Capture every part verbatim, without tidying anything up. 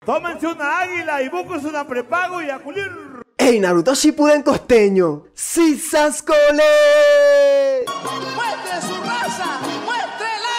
Tómense una águila y búsquense una prepago y a culir. ¡Ey, Naruto Shippuden costeño! ¡Sisas cole! ¡Muestre su raza! ¡Muéstrela!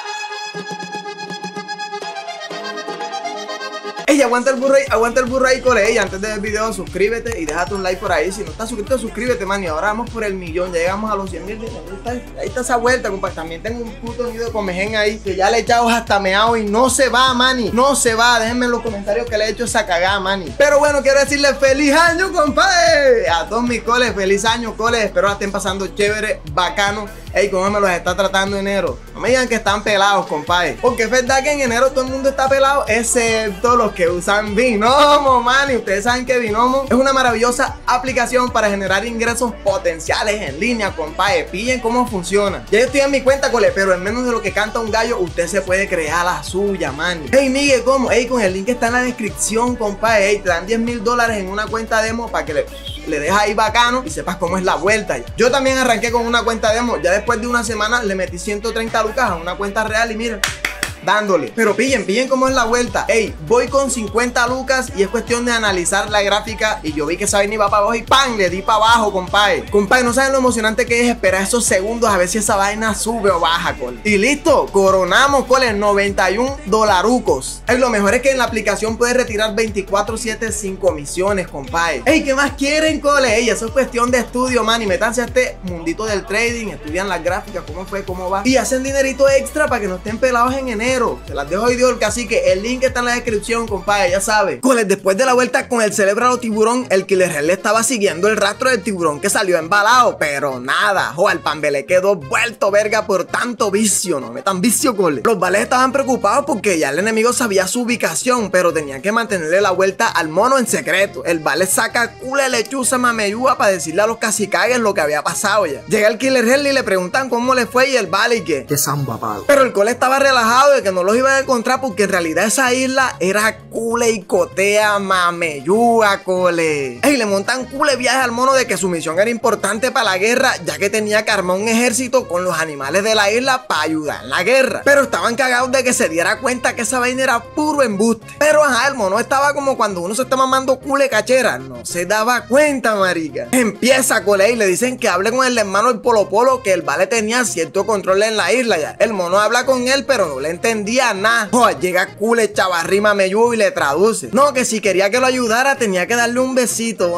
Ey, aguanta el burro ahí, aguanta el burro ahí, cole. Ey, antes del video, suscríbete y déjate un like por ahí. Si no estás suscrito, suscríbete, man. Y ahora vamos por el millón. Ya llegamos a los cien mil. Ahí, ahí está esa vuelta, compadre. También tengo un puto nido de comején ahí que ya le he echado hasta meado y no se va, mani. No se va. Déjenme en los comentarios que le he hecho esa cagada, mani. Pero bueno, quiero decirle feliz año, compadre. A todos mis coles, feliz año, coles. Espero la estén pasando chévere, bacano. Ey, cómo me los está tratando enero. No me digan que están pelados, compadre. Porque es verdad que en enero todo el mundo está pelado, excepto los que usan Binomo, man. Y ustedes saben que Binomo es una maravillosa aplicación para generar ingresos potenciales en línea, compadre. Pillen cómo funciona. Ya yo estoy en mi cuenta, cole, pero en menos de lo que canta un gallo, usted se puede crear la suya, man. Ey, Miguel, ¿cómo? Ey, con el link que está en la descripción, compadre. Ey, te dan diez mil dólares en una cuenta demo para que le... le dejas ahí bacano y sepas cómo es la vuelta. Yo también arranqué con una cuenta demo. Ya después de una semana le metí ciento treinta lucas a una cuenta real y miren, dándole. Pero pillen, pillen cómo es la vuelta. Ey, voy con cincuenta lucas y es cuestión de analizar la gráfica. Y yo vi que esa vaina iba para abajo y ¡pam! Le di para abajo, compadre. Compadre, no saben lo emocionante que es esperar esos segundos a ver si esa vaina sube o baja, cole. Y listo, coronamos, cole, noventa y un dolarucos. Ey, lo mejor es que en la aplicación puedes retirar veinticuatro siete sin comisiones, compadre. Ey, ¿qué más quieren, cole? Ey, eso es cuestión de estudio, man. Y métanse a este mundito del trading, estudian las gráficas, cómo fue, cómo va. Y hacen dinerito extra para que no estén pelados en enero. Se las dejo hoy de orca, así que el link está en la descripción, compadre, ya sabes. Coles, después de la vuelta con el celébralo tiburón, el Killer Hell le estaba siguiendo el rastro del tiburón que salió embalado, pero nada, jo, al Pambe le quedó vuelto verga por tanto vicio, no me tan vicio, cole. Los vales estaban preocupados porque ya el enemigo sabía su ubicación, pero tenían que mantenerle la vuelta al mono en secreto. El vale saca cule lechuza mameyúa para decirle a los cacicagues lo que había pasado ya. Llega el Killer Hell y le preguntan cómo le fue y el vale y que... que samba palo. Pero el cole estaba relajado de que no los iba a encontrar porque en realidad esa isla era cule y cotea mameyúa, cole. Ey, le montan cule viaje al mono de que su misión era importante para la guerra, ya que tenía que armar un ejército con los animales de la isla para ayudar en la guerra. Pero estaban cagados de que se diera cuenta que esa vaina era puro embuste. Pero ajá, el mono estaba como cuando uno se está mamando cule cachera, no se daba cuenta, marica. Empieza, cole, y le dicen que hable con el hermano del Polo Polo, que el vale tenía cierto control en la isla ya. El mono habla con él, pero no le entendía nada. Oh, llega cule chavarrima meyú y le traduce. No, que si quería que lo ayudara tenía que darle un besito.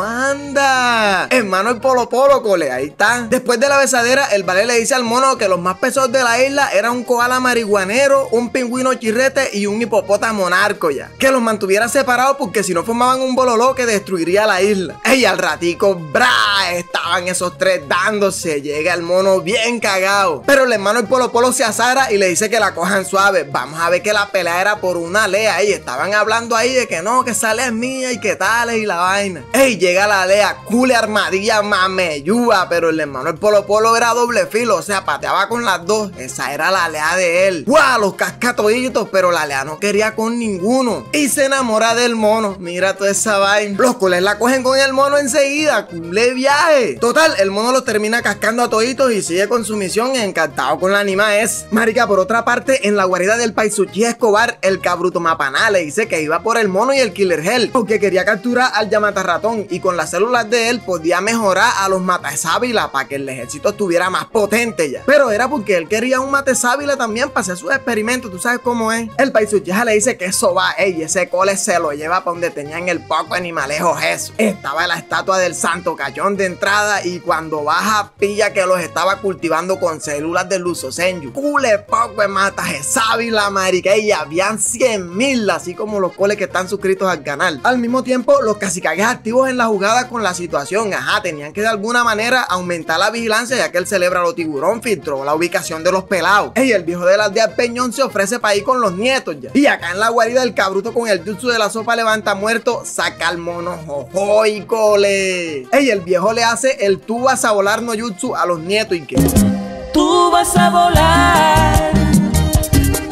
Anda, hermano el Polo Polo, cole, ahí está. Después de la besadera, el vale le dice al mono que los más pesados de la isla eran un koala marihuanero, un pingüino chirrete y un hipopótamo narco ya. Que los mantuviera separados porque si no formaban un bololó que destruiría la isla. Ey, al ratico, bra, estaban esos tres dándose. Llega el mono bien cagado. Pero el hermano el Polo Polo se azara y le dice que la cojan suave. Vamos a ver que la pelea era por una lea. Y estaban hablando ahí de que no, que esa lea es mía y que tal y la vaina. Ey, llega la lea, cule armadilla mameyúa. Pero el hermano el Polo Polo era doble filo, o sea, pateaba con las dos. Esa era la lea de él. ¡Guau! Los cascatoditos, pero la lea no quería con ninguno. Y se enamora del mono. Mira toda esa vaina. Los cules la cogen con el mono enseguida. Cule viaje. Total, el mono los termina cascando a toditos y sigue con su misión encantado con la anima es. Marica, por otra parte, en la guarida del Paisuchi Escobar, el cabruto Mapaná le dice que iba por el mono y el Killer Hell porque quería capturar al Yamatarratón y con las células de él podía mejorar a los Matasábila para que el ejército estuviera más potente ya. Pero era porque él quería un Matasábila también para hacer sus experimentos, tú sabes cómo es. El Paisuchi le dice que eso va, ey, ese cole se lo lleva para donde tenían el poco animalejo eso. Estaba la estatua del Santo Cachón de entrada y cuando baja pilla que los estaba cultivando con células de Luso Senju. Cule poco de Matasábila, marica, y habían cien mil, así como los coles que están suscritos al canal. Al mismo tiempo, los cacicagues activos en la jugada con la situación, ajá, tenían que de alguna manera aumentar la vigilancia ya que el celébralo tiburón filtró la ubicación de los pelados. Ey, el viejo de la aldea Peñón se ofrece para ir con los nietos ya. Y acá en la guarida del cabruto con el jutsu de la sopa levanta muerto, saca al mono jojoy, cole. Ey, el viejo le hace el tú vas a volar no jutsu a los nietos y que Tú vas a volar, tú vas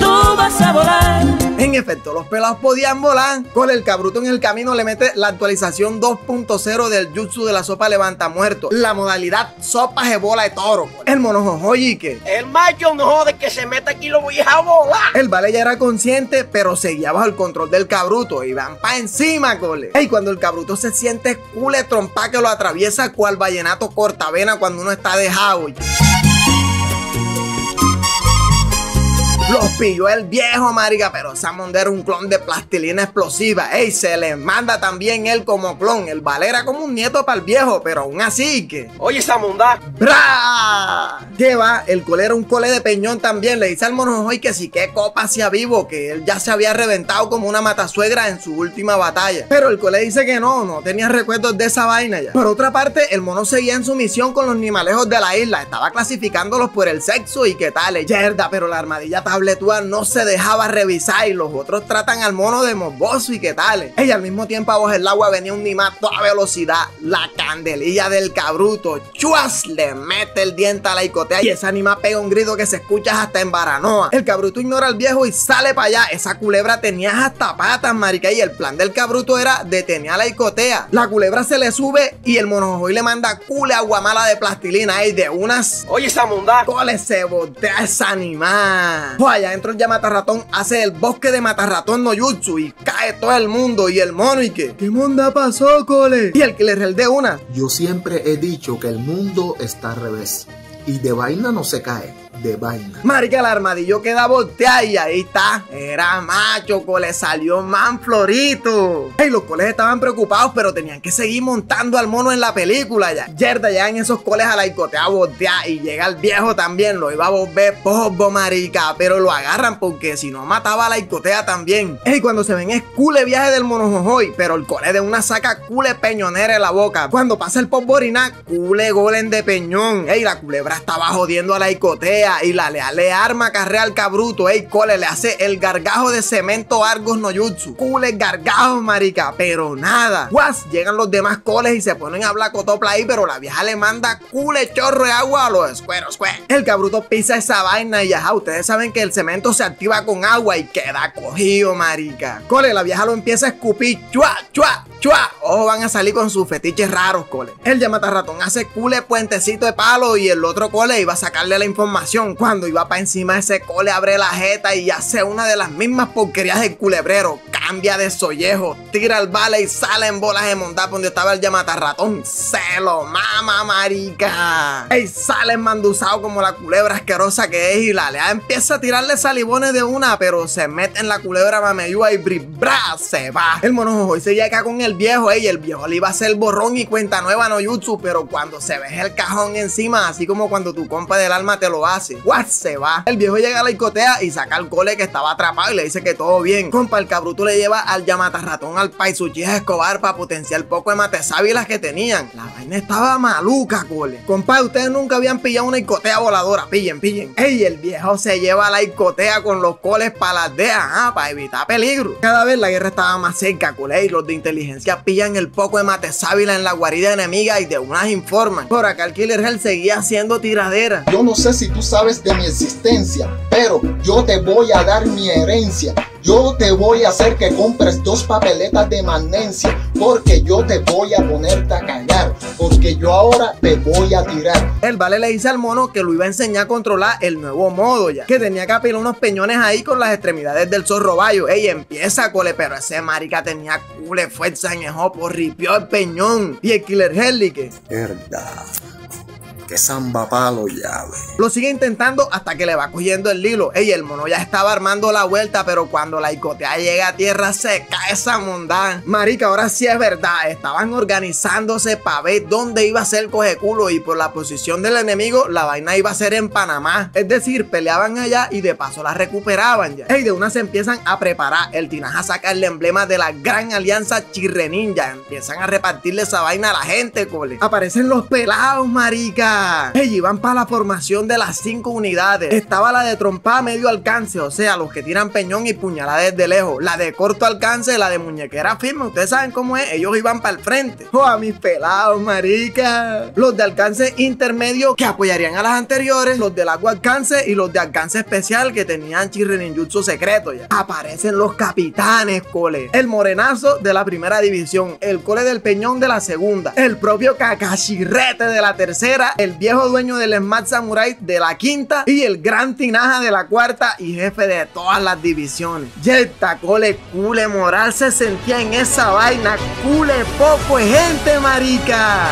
vas a volar. En efecto, los pelados podían volar. Con el Cabruto en el camino le mete la actualización dos punto cero del jutsu de la sopa levanta muerto, la modalidad sopa de bola de toro. El monojojoy que el macho no jode que se meta aquí, lo voy a volar. el vale ya era consciente, pero seguía bajo el control del Cabruto y van pa' encima, cole. Y cuando el Cabruto se siente cule trompa que lo atraviesa cual vallenato cortavena cuando uno está dejado. Los pilló el viejo, marica, pero esa monda era un clon de plastilina explosiva. Ey, se le manda también él como clon. El vale era como un nieto para el viejo, pero aún así que... Oye, esa monda. ¡Bra! ¿Qué va? El cole era un cole de peñón también. Le dice al monojoy que sí que copa hacía vivo, que él ya se había reventado como una matasuegra en su última batalla. Pero el cole dice que no, no tenía recuerdos de esa vaina ya. Por otra parte, el mono seguía en su misión con los animalejos de la isla. Estaba clasificándolos por el sexo y qué tal, yerda, pero la armadilla tabletúa no se dejaba revisar y los otros tratan al mono de morboso y qué tal. Ella al mismo tiempo abajo el agua venía un Nima a toda velocidad. La candelilla del Cabruto, chuas, le mete el diente a la icotea y esa Nima pega un grito que se escucha hasta en Baranoa. El Cabruto ignora al viejo y sale para allá. Esa culebra tenía hasta patas, marica, y el plan del Cabruto era detener a la icotea. La culebra se le sube y el monojoy le manda cule aguamala de plastilina y de unas... Oye, esa monda. Cole se voltea esa animal. Pues allá dentro ya Matarratón hace el bosque de Matarratón no jutsu y cae todo el mundo y el mono y que... ¿Qué monda pasó, cole? Y el Killer Hell de una. Yo siempre he dicho que el mundo está al revés y de vaina no se cae, de vaina. Marica, el armadillo queda volteado y ahí está. Era macho, cole, salió manflorito. Hey, los coles estaban preocupados, pero tenían que seguir montando al mono en la película ya. Yerda ya en esos coles a la icotea voltea y llega el viejo también. Lo iba a volver polvo, marica, pero lo agarran porque si no mataba a la icotea también. Hey, cuando se ven es cule viaje del monojojoy, pero el cole de una saca cule peñonera en la boca. Cuando pasa el polvorina, cule golem de peñón. Hey, la culebra estaba jodiendo a la icotea y la lea le arma carrea al Cabruto. Ey, cole, le hace el gargajo de cemento Argos no jutsu. Cule gargajo, marica, pero nada. Guas, llegan los demás coles y se ponen a hablar cotopla ahí, pero la vieja le manda cule chorro de agua a los escueros, pues. El Cabruto pisa esa vaina y ajá, ustedes saben que el cemento se activa con agua y queda cogido, marica. Cole, la vieja lo empieza a escupir, chua, chua, chua. Ojo, van a salir con sus fetiches raros, cole. El Yamatarratón hace cule puentecito de palo y el otro cole iba a sacarle la información. Cuando iba para encima ese cole abre la jeta y hace una de las mismas porquerías del culebrero. Cambia de sollejo, tira el vale y sale en bolas de montar donde estaba el Yamatarratón. Se lo mama, marica. Ey, sale manduzado como la culebra asquerosa que es y la lea empieza a tirarle salivones de una, pero se mete en la culebra mameyúa y bribra, se va. El monojojoy seguía acá con el viejo, ey, el viejo le iba a hacer borrón y cuenta nueva no jutsu, pero cuando se ve el cajón encima, así como cuando tu compa del alma te lo hace, what, se va. El viejo llega a la icotea y saca al cole que estaba atrapado y le dice que todo bien. Compa, el Cabruto le lleva al Yamatarratón al Paisuchis Escobar para potenciar poco de matesábilas que tenían. La vaina estaba maluca, cole. Compa, ustedes nunca habían pillado una icotea voladora. Pillen, pillen. Ey, el viejo se lleva a la icotea con los coles para la aldea, ah, para evitar peligro. Cada vez la guerra estaba más cerca, cole, y los de inteligencia pillan el poco de matesábila en la guarida enemiga y de unas informan. Por acá el Killer Hell seguía haciendo tiradera. Yo no sé si tú sabes de mi existencia, pero yo te voy a dar mi herencia. Yo te voy a hacer que compres dos papeletas de magnesia, porque yo te voy a ponerte a callar, porque yo ahora te voy a tirar. El vale le dice al mono que lo iba a enseñar a controlar el nuevo modo ya, que tenía que apilar unos peñones ahí con las extremidades del zorro bayo. Ey, empieza, cole, pero ese marica tenía cule fuerza en el jopo, ripió el peñón. Y el Killer Hell, que Verdad. Que samba palo llave. lo sigue intentando hasta que le va cogiendo el hilo. Ey, el mono ya estaba armando la vuelta, pero cuando la icotea llega a tierra se cae esa mondá. Marica, ahora sí es verdad, estaban organizándose para ver dónde iba a ser el cogeculo y por la posición del enemigo la vaina iba a ser en Panamá. Es decir, peleaban allá y de paso la recuperaban ya. Ey, de una se empiezan a preparar. El Tinaja saca el emblema de la gran alianza Chirre Ninja. Empiezan a repartirle esa vaina a la gente, cole. Aparecen los pelados, marica. marica. Ey, iban para la formación de las cinco unidades. Estaba la de trompa a medio alcance, o sea, los que tiran peñón y puñalada desde lejos. La de corto alcance, la de muñequera firme. Ustedes saben cómo es, ellos iban para el frente. Oh, a mis pelados, marica. Los de alcance intermedio que apoyarían a las anteriores, los de largo alcance y los de alcance especial que tenían chirre ninjutsu secreto ya. Aparecen los capitanes, cole. El morenazo de la primera división, el cole del peñón de la segunda, el propio Kakashirrete de la tercera, el viejo dueño del Smart Samurai de la quinta y el gran Tinaja de la cuarta y jefe de todas las divisiones. Yeta, cole, cule moral se sentía en esa vaina, cule poco de gente, marica.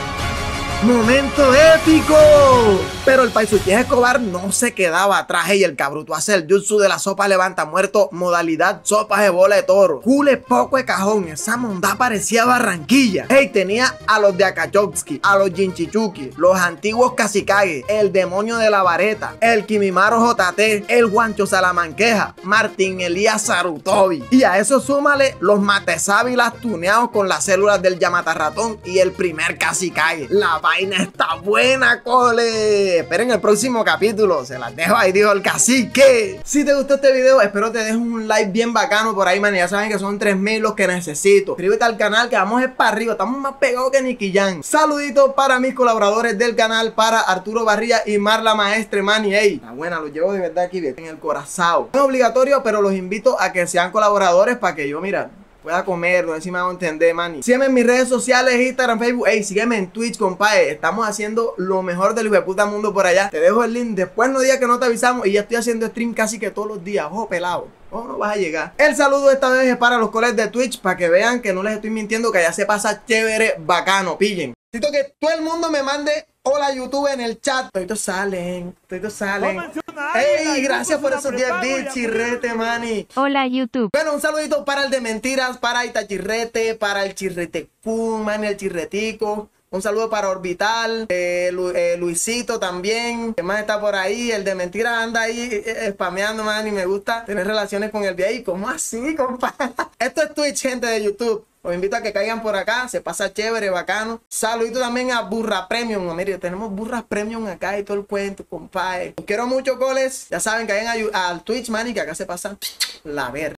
¡Momento épico! Pero el Paisuchi Escobar no se quedaba atrás y el cabruto hace el jutsu de la sopa levanta muerto, modalidad sopa de bola de toro. Cule poco de cajón, esa monda parecía Barranquilla. Ey, tenía a los de Akatsuki, a los Jinchichuki, los antiguos Kashikage, el demonio de la vareta, el Kimimaro J T, el Juancho Salamanqueja, Martín Elías Sarutobi. Y a eso súmale los Matesábilas tuneados con las células del Yamata Ratón y el primer Kashikage. La vaina está buena, cole. Esperen el próximo capítulo, se las dejo ahí, dijo el cacique. Si te gustó este video, espero te dejes un like bien bacano por ahí, man. Ya saben que son tres mil los que necesito. Suscríbete al canal que vamos es para arriba, estamos más pegados que Nicky Jam. Saluditos para mis colaboradores del canal, para Arturo Barría y Marla Maestre, man. Y ey, la buena, los llevo de verdad aquí en el corazón. No es obligatorio, pero los invito a que sean colaboradores para que yo, mira, pueda comer, no sé si me hago entender, man. Sígueme en mis redes sociales, Instagram, Facebook. Ey, sígueme en Twitch, compadre. Estamos haciendo lo mejor del hijo de puta mundo por allá. Te dejo el link. Después no digas que no te avisamos. Y ya estoy haciendo stream casi que todos los días. Ojo pelado. Ojo, no vas a llegar. El saludo esta vez es para los colegas de Twitch, para que vean que no les estoy mintiendo, que allá se pasa chévere, bacano. Pillen. Necesito que todo el mundo me mande hola YouTube en el chat. Todos salen, todos salen. Ey, gracias por esos diez bits, Chirrete, mani. Hola YouTube. Bueno, un saludito para el de mentiras, para Itachirrete, para el Chirrete Kun, man, el Chirretico. Un saludo para Orbital, eh, Lu, eh, Luisito también, que más está por ahí. El de mentiras anda ahí eh, spameando, man, y me gusta tener relaciones con el de ahí. ¿Cómo así, compa? Esto es Twitch, gente de YouTube. Los invito a que caigan por acá, se pasa chévere, bacano. Saludito también a Burra Premium. Mire, tenemos Burras Premium acá y todo el cuento, compadre. Los quiero mucho, coles. Ya saben que vayan a, al Twitch, man, y que acá se pasa la verga.